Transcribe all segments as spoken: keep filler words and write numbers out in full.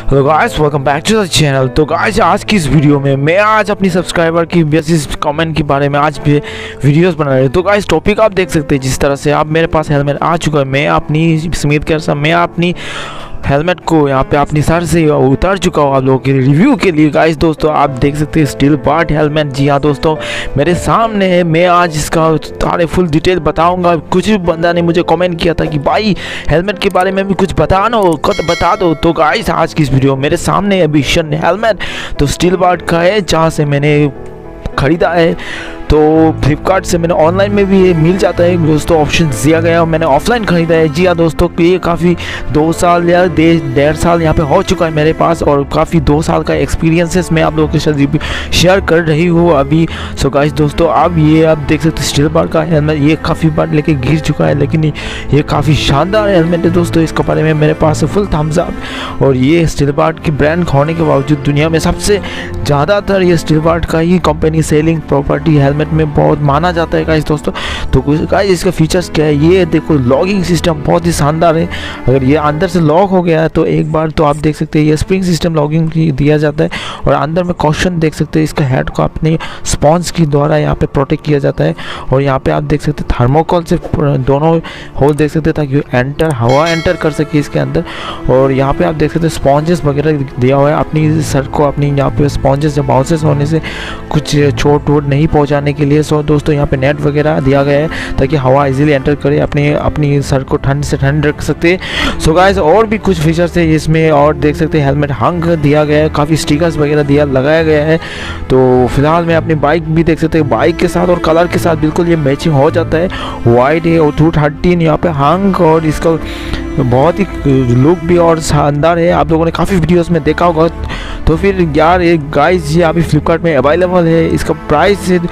Hello guys, welcome back to the channel. तो guys, आज की इस वीडियो में मैं आज अपनी सब्सक्राइबर की बेसिस कमेंट के बारे में आज भी वीडियोस बना रहे हैं। तो गाइस, टॉपिक आप देख सकते हैं जिस तरह से आप मेरे पास हेलमेट आ चुका है। मैं अपनी स्मिथ के साथ मैं अपनी हेलमेट को यहाँ पे अपनी सर से उतार चुका हूँ आप लोगों के रिव्यू के लिए। गाइस दोस्तों, आप देख सकते हैं स्टील बार्ट हेलमेट। जी हाँ दोस्तों, मेरे सामने है। मैं आज इसका सारे फुल डिटेल बताऊंगा। कुछ बंदा ने मुझे कमेंट किया था कि भाई हेलमेट के बारे में भी कुछ बताना हो बता दो। तो गाइस, आज की इस वीडियो मेरे सामने अभी शन हेलमेट तो स्टील बार्ट का है, जहाँ से मैंने ख़रीदा है। तो फ्लिपकार्ट से मैंने ऑनलाइन में भी ये मिल जाता है दोस्तों, ऑप्शन दिया गया है। मैंने ऑफलाइन ख़रीदा है। जी हाँ दोस्तों, ये काफ़ी दो साल या डेढ़ साल यहाँ पे हो चुका है मेरे पास, और काफ़ी दो साल का एक्सपीरियंसेस मैं आप लोगों के साथ शेयर कर रही हूँ अभी। सो गाइस दोस्तों, अब ये आप देख सकते हैं स्टील बार्ट का हेलमेट। ये काफ़ी बार लेके गिर चुका है, लेकिन ये काफ़ी शानदार हेलमेट है दोस्तों। इसके बारे में मेरे पास फुल थम्स अप। और ये स्टील बार्ट की ब्रांड होने के बावजूद दुनिया में सबसे ज़्यादातर ये स्टील बार्ट का ही कंपनी सेलिंग प्रॉपर्टी हेलमेट में बहुत माना जाता है गाइस दोस्तों। तो गाइस, इसका फीचर्स क्या है ये देखो। लॉगिंग सिस्टम बहुत ही शानदार है। अगर ये अंदर से लॉक हो गया है तो एक बार तो आप देख सकते हैं ये स्प्रिंग सिस्टम लॉगिंग दिया जाता है। और अंदर में कॉशन देख सकते हैं, इसका हेड को अपने स्पॉन्ज की द्वारा यहाँ पे प्रोटेक्ट किया जाता है। और यहाँ पे आप देख सकते हैं थर्मोकोल से दोनों होल देख सकते हैं ताकि एंटर हवा एंटर कर सके इसके अंदर। और यहाँ पे आप देख सकते हैं स्पॉन्जेस वगैरह दिया हुआ है अपनी सर को, अपनी यहाँ पे स्पॉन्जेस या बाउंसेस होने से कुछ चोट वोट नहीं पहुँचाने के लिए। सो दोस्तों, यहाँ पे नेट वगैरह दिया गया है ताकि हवा इजीली एंटर करे, अपने अपनी सर को ठंड से ठंड रख सकते हैं। सो गाइस, और भी कुछ फीचर्स है इसमें। और देख सकते हैं हेलमेट हंग दिया गया है, काफ़ी स्टिकर्स वगैरह दिया लगाया गया है। तो फिलहाल मैं अपनी बाइक भी देख सकते हैं, बाइक के साथ और कलर के साथ बिल्कुल ये मैचिंग हो जाता है। वाइट है और टू थर्टीन यहाँ पे हंग, और इसका बहुत ही लुक भी और शानदार है। आप लोगों ने काफ़ी वीडियोस में देखा होगा। तो फिर यार ये गाइस, ये अभी फ्लिपकार्ट में अवेलेबल है। इसका प्राइस है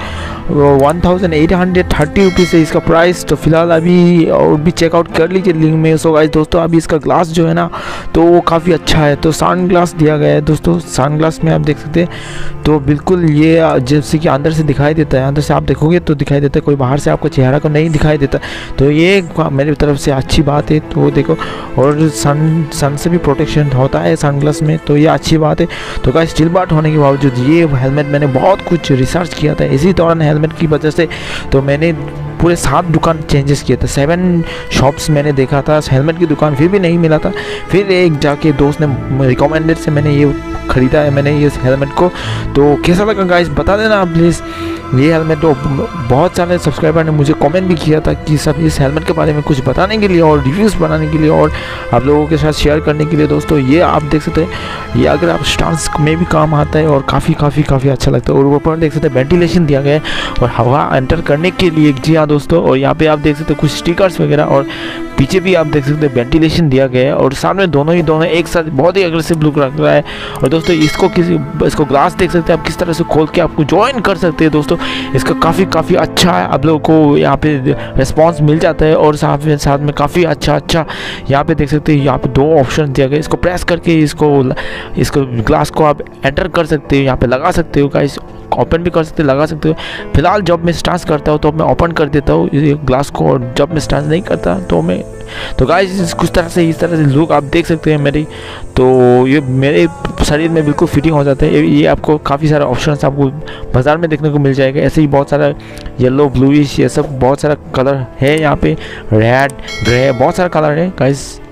one thousand eight hundred thirty rupees है इसका प्राइस। तो फिलहाल अभी और भी चेकआउट कर लीजिए लिंक में। सो गाइस दोस्तों, अभी इसका ग्लास जो है ना तो वो काफ़ी अच्छा है। तो सन ग्लास दिया गया है दोस्तों। सन ग्लास में आप देख सकते हैं तो बिल्कुल ये जैसे कि अंदर से दिखाई देता है, अंदर से आप देखोगे तो दिखाई देता है, कोई बाहर से आपको चेहरा को नहीं दिखाई देता। तो ये मेरी तरफ से अच्छी बात है। तो देखो, और सन सन से भी प्रोटेक्शन होता है सन ग्लास में, तो ये अच्छी बात है। तो गाइस, स्टील बार्ट होने के बावजूद ये हेलमेट मैंने बहुत कुछ रिसर्च किया था इसी दौरान हेलमेट की वजह से। तो मैंने पूरे सात दुकान चेंजेस किए थे, सेवन शॉप्स मैंने देखा था हेलमेट की दुकान, फिर भी नहीं मिला था। फिर एक जाके दोस्त ने रिकमेंडेड से मैंने ये ख़रीदा है मैंने ये हेलमेट को। तो कैसा लगा गाइस बता देना आप प्लीज़। ये हेलमेट तो बहुत सारे सब्सक्राइबर ने मुझे कमेंट भी किया था कि सब इस हेलमेट के बारे में कुछ बताने के लिए और रिव्यूज़ बनाने के लिए और आप लोगों के साथ शेयर करने के लिए। दोस्तों, ये आप देख सकते हैं, ये अगर आप स्टांस में भी काम आता है और काफ़ी काफ़ी काफ़ी अच्छा लगता है। और ऊपर देख सकते हैं वेंटिलेशन दिया गया है और हवा एंटर करने के लिए। जी हाँ दोस्तों, और यहाँ पे आप देख सकते हैं कुछ स्टिकर्स वगैरह, और पीछे भी आप देख सकते हैं वेंटिलेशन दिया गया है। और सामने दोनों ही दोनों एक साथ बहुत ही अग्रेसिव लुक रख रहा है। और दोस्तों, इसको किसी इसको ग्लास देख सकते हैं आप किस तरह से खोल के आपको ज्वाइन कर सकते हैं। दोस्तों, इसका काफ़ी काफ़ी अच्छा है, आप लोगों को यहाँ पे रिस्पांस मिल जाता है। और साथ में साथ में काफ़ी अच्छा अच्छा यहाँ पे देख सकते हैं, यहाँ पे दो ऑप्शन दिया गया। इसको प्रेस करके इसको इसको ग्लास को आप एंटर कर सकते हो, यहाँ पे लगा सकते हो गाइस, ओपन भी कर सकते हो, लगा सकते हो। फिलहाल जब मैं स्टांस करता हूँ तो मैं ओपन कर देता हूँ ये ग्लास को, और जब मैं स्टांस नहीं करता तो मैं तो गाइस कुछ तरह से इस तरह से लुक आप देख सकते हैं मेरी। तो ये मेरे शरीर में बिल्कुल फिटिंग हो जाता है। ये आपको काफ़ी सारे ऑप्शंस आपको बाज़ार में देखने को मिल जाएगा। ऐसे ही बहुत सारा येलो ब्लूइश ये सब बहुत सारा कलर है यहाँ पे, रेड ग्रे बहुत सारा कलर है गाइस।